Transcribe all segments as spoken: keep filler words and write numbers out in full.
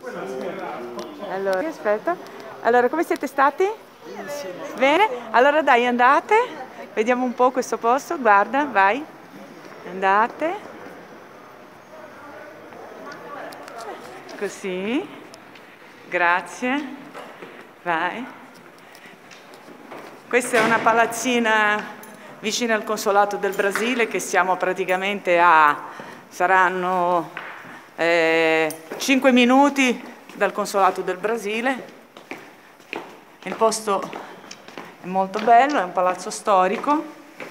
Allora, aspetta. Allora, come siete stati? Bene? Allora dai, andate. Vediamo un po' questo posto. Guarda, vai. Andate. Così. Grazie. Vai. Questa è una palazzina vicino al Consolato del Brasile, che siamo praticamente a, saranno eh, cinque minuti dal Consolato del Brasile. Il posto è molto bello, è un palazzo storico,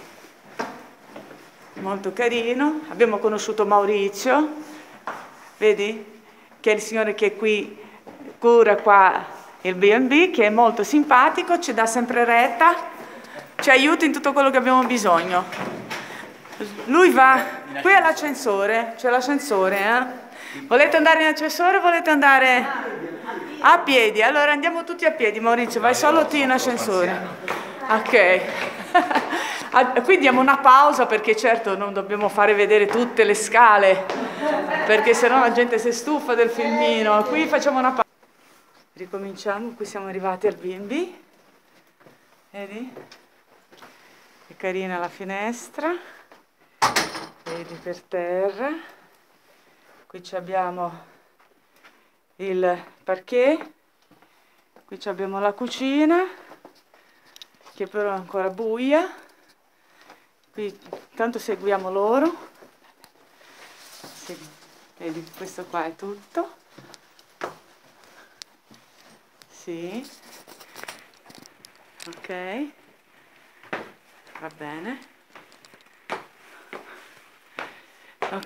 molto carino. Abbiamo conosciuto Maurizio, vedi? Che è il signore che qui cura qua il B and B, che è molto simpatico, ci dà sempre retta, ci aiuta in tutto quello che abbiamo bisogno. Lui va, qui è l'ascensore, c'è l'ascensore, eh? Volete andare in ascensore o volete andare a piedi? Allora andiamo tutti a piedi, Maurizio, vai solo tu in ascensore. Ok. Qui diamo una pausa perché certo non dobbiamo fare vedere tutte le scale, perché sennò la gente si stufa del filmino. Qui facciamo una pausa. Ricominciamo, qui siamo arrivati al B and B. Vedi? È carina la finestra. Vedi per terra. Qui abbiamo il parquet. Qui abbiamo la cucina, che però è ancora buia. Qui intanto seguiamo loro. Sì, vedi, questo qua è tutto. Sì. Ok. Va bene. Ok.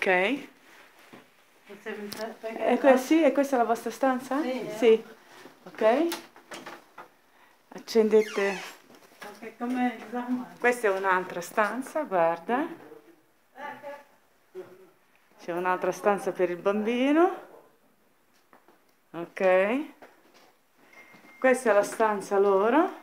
E sì, e questa è la vostra stanza? Sì. Sì. Ok. Accendete. Questa è un'altra stanza, guarda. C'è un'altra stanza per il bambino. Ok. Questa è la stanza loro.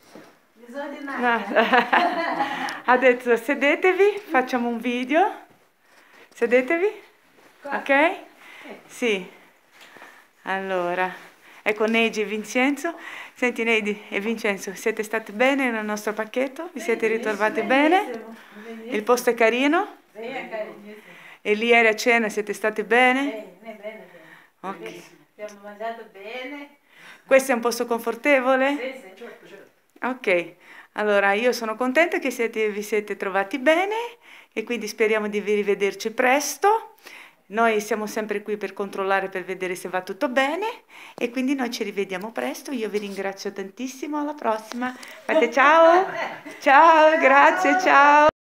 Ha detto sedetevi, facciamo un video. Sedetevi. Ok? Sì. Allora, ecco Neidi e Vincenzo. Senti Neidi e Vincenzo, siete stati bene nel nostro pacchetto? Vi siete ritrovati bene? Il posto è carino? Sì, è carinissimo. E lì ieri a cena siete stati bene? Bene, bene, bene. Ok. Abbiamo mangiato bene. Questo è un posto confortevole? Sì, sì. Ok, allora io sono contenta che siete, vi siete trovati bene e quindi speriamo di rivederci presto. Noi siamo sempre qui per controllare, per vedere se va tutto bene e quindi noi ci rivediamo presto. Io vi ringrazio tantissimo, alla prossima. Fate ciao, ciao, grazie, ciao.